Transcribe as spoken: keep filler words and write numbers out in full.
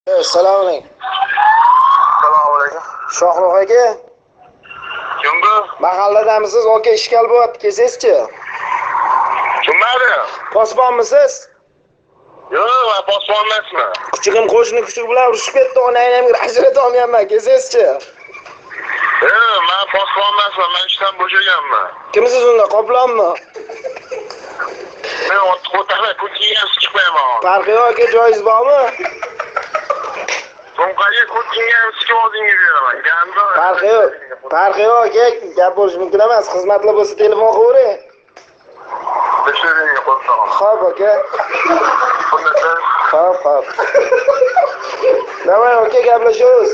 Assalomu alaykum. Assalomu alaykum. Shohruh aka. Kim bu? Mahalladamisiz? Aka ishkal bo'lyapti, kelsangizchi. Kimlar? Posbonmisiz? Yo'q, men posbon emasman. Kuchugim qo'shni kuchuk bilan urushib ketdi, onangni ajrata olmayapman, kelsangizchi. Yo'q, men posbon emasman, men ishdan bo'shaganman. Kimsiz unda, qoplonmi? Men o'taqda pul kiygan chiqmayman. Farqi yo'q aka, joyiz bormi? So'mqaga pul kiygan chiqib oldinga beraman. Ganda. Farqi yo'q. Farqi yo'q aka, gap bo'lishi mumkin emas. Xizmatlar bo'lsa telefon qilavering. Tekshiringga qo'ysaman. Xo'p aka. Bunda Xo'p, xo'p. Davay aka, gaplashamiz.